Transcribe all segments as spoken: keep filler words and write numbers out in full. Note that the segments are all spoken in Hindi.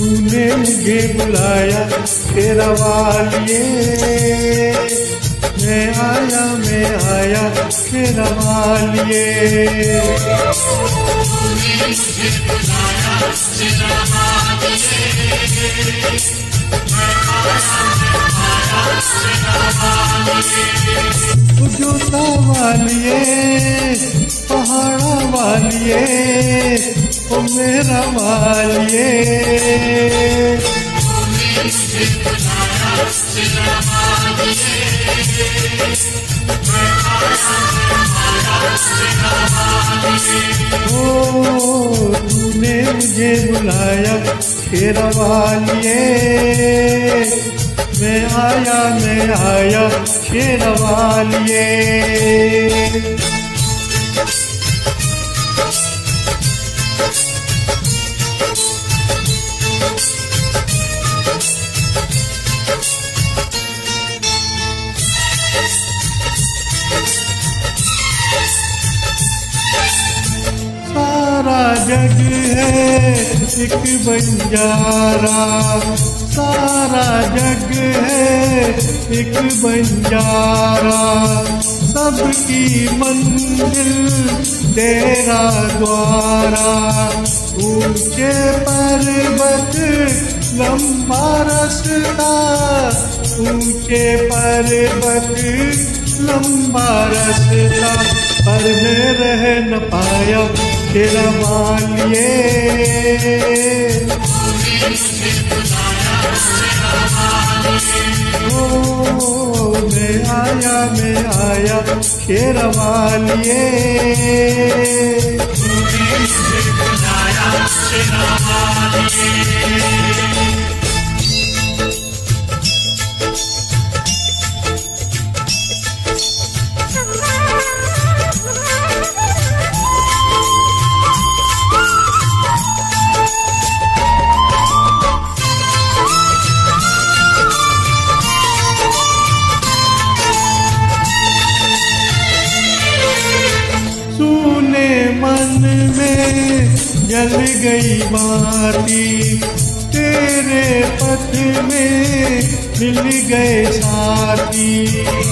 तूने मुझे बुलाया तेरा वालिए, मैं आया मैं आया तेरा वालिए। तूने मुझे बुलाया तेरा वालिए, मैं आया मैं आया तेरा वालिए। जोता वालिए पहाड़ा वालिए ओ मेरा वालिए। तूने मुझे बुलाया तेरा वालिए, मैं आया मैं आया तेरा वालिए। ओ तूने मुझे बुलाया तेरा वालिए, मैं आया मैं आया तेरा वालिए। सारा जग है एक बंजारा, सारा जग है एक बंजारा, सबकी मंजिल तेरा द्वारा। ऊंचे पर्वत लंबा रास्ता, ऊंचे पर्वत लंबा रास्ता, पर मैं रह न पाया तेरा वालिए। ओ मैं आया मैं आया तेरा वालिए। मन में जल गई माटी, तेरे पथ में मिल गए साथी।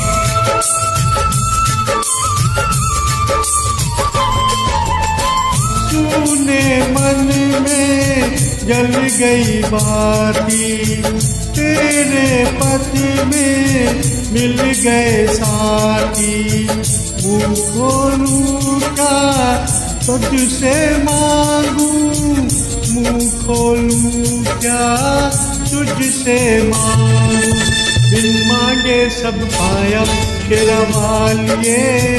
तूने मन में जल गई माटी, तेरे पथ में मिल गए साथी। मुँह खोलूं क्या तुझसे मांगू, मुँह खोलूं क्या तुझसे मांगू। बिन मांगे सब पाया तेरा वालिए।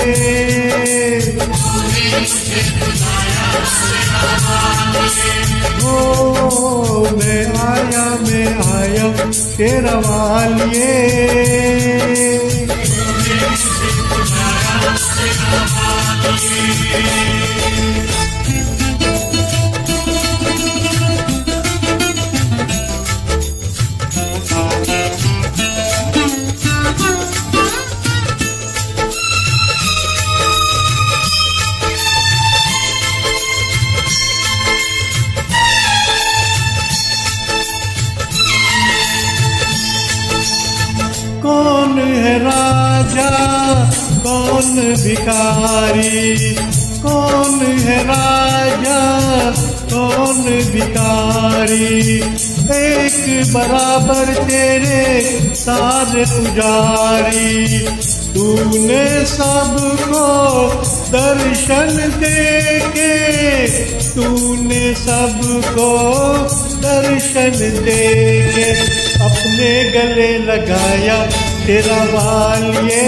ओ मैं आया मैं आया तेरा वालिए। कौन है राजा कौन भिखारी, कौन है राजा कौन भिखारी। एक बराबर तेरे सारे पुजारी, तूने सबको दर्शन देके, तूने सबको दर्शन देके अपने गले लगाया तेरा वालिए।